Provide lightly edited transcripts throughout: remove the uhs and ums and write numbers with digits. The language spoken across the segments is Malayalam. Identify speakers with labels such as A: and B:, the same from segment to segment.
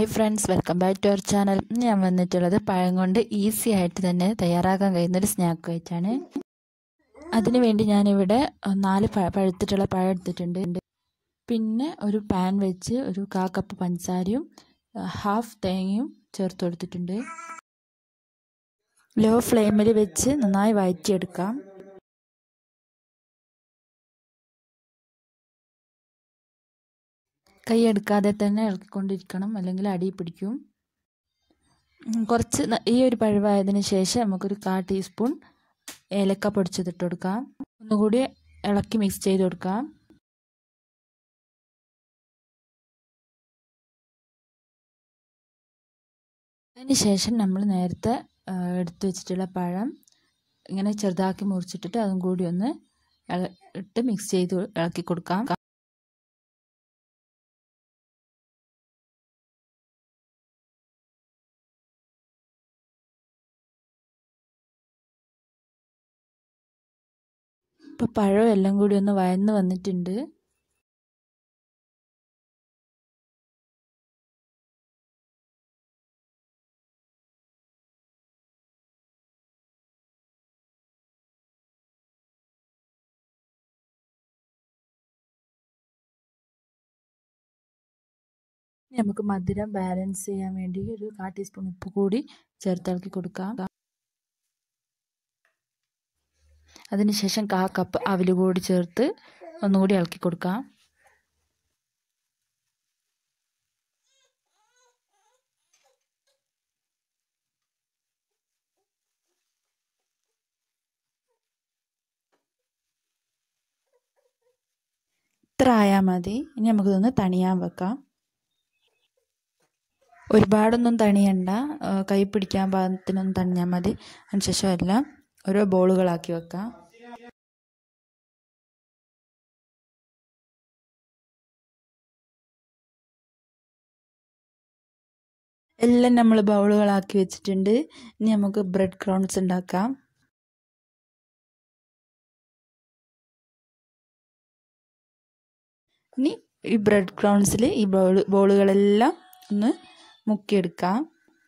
A: Hi friends, welcome back to our channel. ഞാൻ വന്നിട്ടുള്ളത് പഴം കൊണ്ട് ഈസി ആയിട്ട് തന്നെ തയ്യാറാക്കാൻ കഴിയുന്നൊരു സ്നാക്ക് ആയിട്ടാണ്. അതിനുവേണ്ടി ഞാനിവിടെ 4 പഴുത്തിട്ടുള്ള പഴം എടുത്തിട്ടുണ്ട്. പിന്നെ ഒരു പാൻ വെച്ച് ഒരു 1/4 കപ്പ് പഞ്ചസാരയും ഹാഫ് തേങ്ങയും ചേർത്ത് കൊടുത്തിട്ടുണ്ട്. ലോ ഫ്ലെയിമിൽ വെച്ച് നന്നായി വഴറ്റിയെടുക്കാം. കൈ എടുക്കാതെ തന്നെ ഇളക്കിക്കൊണ്ടിരിക്കണം, അല്ലെങ്കിൽ അടി പിടിക്കും. കുറച്ച് ഈ ഒരു പഴുവായതിനു ശേഷം നമുക്കൊരു 1/4 ടീസ്പൂൺ ഏലക്ക പൊടിച്ചതിട്ട് കൊടുക്കാം. ഒന്നുകൂടി ഇളക്കി മിക്സ് ചെയ്ത് കൊടുക്കാം. അതിന് ശേഷം നമ്മൾ നേരത്തെ എടുത്തു വെച്ചിട്ടുള്ള പഴം ഇങ്ങനെ ചെറുതാക്കി മുറിച്ചിട്ടിട്ട് അതും കൂടി ഒന്ന് ഇട്ട് മിക്സ് ചെയ്ത് ഇളക്കി കൊടുക്കാം. ഇപ്പോൾ പഴം എല്ലാം കൂടി ഒന്ന് വഴന്ന് വന്നിട്ടുണ്ട്. നമുക്ക് മധുരം ബാലൻസ് ചെയ്യാൻ വേണ്ടി ഒരു 1/4 ടീസ്പൂൺ ഉപ്പ് കൂടി ചേർത്തിളക്കി കൊടുക്കാം. അതിനുശേഷം 1/4 കപ്പ് അവിൽ കൂടി ചേർത്ത് ഒന്നുകൂടി ഇളക്കി കൊടുക്കാം. ഇത്ര ആയാൽ മതി. ഇനി നമുക്കിതൊന്ന് തണിയാൻ വെക്കാം. ഒരുപാടൊന്നും തണിയണ്ട, കൈ പിടിക്കാൻ പാകത്തിനൊന്നും തണിഞ്ഞാൽ മതി. അതിനുശേഷം എല്ലാം ഓരോ ബോളുകളാക്കി വെക്കാം. എല്ലാം നമ്മൾ ബൗളുകളാക്കി വെച്ചിട്ടുണ്ട്. ഇനി നമുക്ക് ബ്രെഡ് ക്രൗൺസ് ഉണ്ടാക്കാം. ഇനി ഈ ബ്രെഡ് ക്രൗൺസിൽ ഈ ബോളുകളെല്ലാം ഒന്ന് മുക്കിയെടുക്കാം.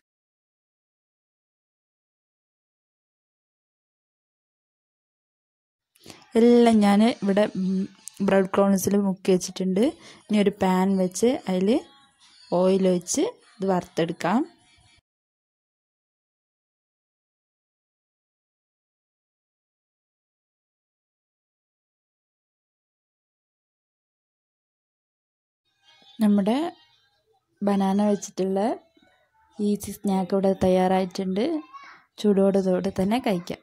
A: എല്ലാം ഞാൻ ഇവിടെ ബ്രെഡ് ക്രൗൺസിൽ മുക്കി വെച്ചിട്ടുണ്ട്. ഇനി ഒരു പാൻ വെച്ച് അതിൽ ഓയിൽ ഒഴിച്ച് ഇത് വറുത്തെടുക്കാം. നമ്മുടെ ബനാന വെച്ചിട്ടുള്ള ഈസി സ്നാക്ക് ഇവിടെ തയ്യാറായിട്ടുണ്ട്. ചൂടോടെ തന്നെ കഴിക്കാം.